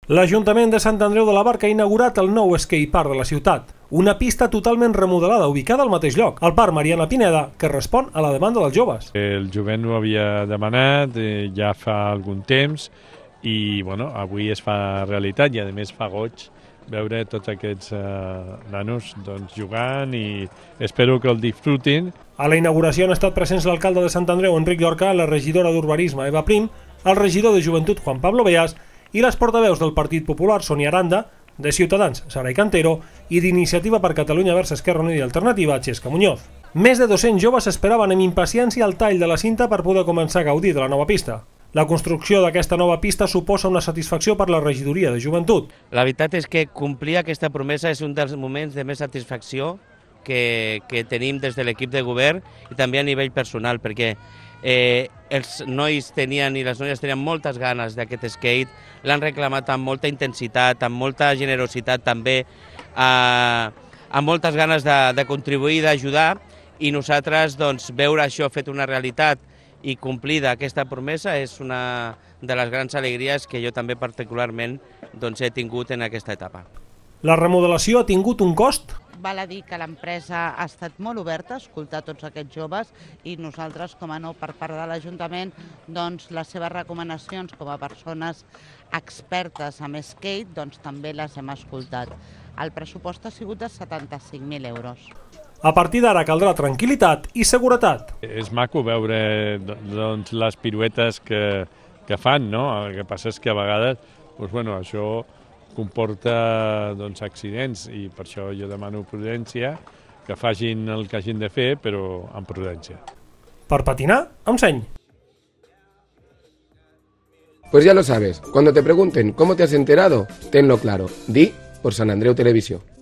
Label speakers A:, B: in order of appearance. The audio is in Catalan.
A: L'Ajuntament de Sant Andreu de la Barca ha inaugurat el nou skatepark de la ciutat, una pista totalment remodelada ubicada al mateix lloc, el Parc Mariana Pineda, que respon a la demanda dels joves.
B: El jovent ho havia demanat ja fa algun temps i bueno, avui es fa realitat i a més fa goig veure tots aquests nanos jugant i espero que el disfrutin.
A: A la inauguració han estat presents l'alcalde de Sant Andreu, Enric Llorca, la regidora d'Urbanisme, Eva Prim, el regidor de Joventut, Juan Pablo Beas, i les portaveus del Partit Popular, Sònia Aranda, de Ciutadans, Saray Cantero, i d'Iniciativa per Catalunya vers Esquerra Unida i Alternativa, Xesca Muñoz. Més de 200 joves esperaven amb impaciència el tall de la cinta per poder començar a gaudir de la nova pista. La construcció d'aquesta nova pista suposa una satisfacció per la regidoria de Joventut.
C: La veritat és que complir aquesta promesa és un dels moments de més satisfacció que tenim des de l'equip de govern i també a nivell personal, perquè els nois tenien i les noies tenien moltes ganes d'aquest skate, l'han reclamat amb molta intensitat, amb molta generositat també, amb moltes ganes de contribuir, d'ajudar, i nosaltres veure això fet una realitat i complida aquesta promesa és una de les grans alegries que jo també particularment he tingut en aquesta etapa.
A: La remodelació ha tingut un cost?
D: Val a dir que l'empresa ha estat molt oberta a escoltar tots aquests joves i nosaltres, com a nou, per part de l'Ajuntament, les seves recomanacions com a persones expertes en skate, també les hem escoltat. El pressupost ha sigut de 75.000 euros.
A: A partir d'ara caldrà tranquil·litat i seguretat.
B: És maco veure les piruetes que fan, no? El que passa és que a vegades això comporta accidents i per això jo demano prudència, que facin el que hagin de fer, però amb prudència.
A: Per patinar, amb seny.
E: Pues ya lo sabes, cuando te pregunten cómo te has enterado, tenlo claro. Di por Sant Andreu Televisió.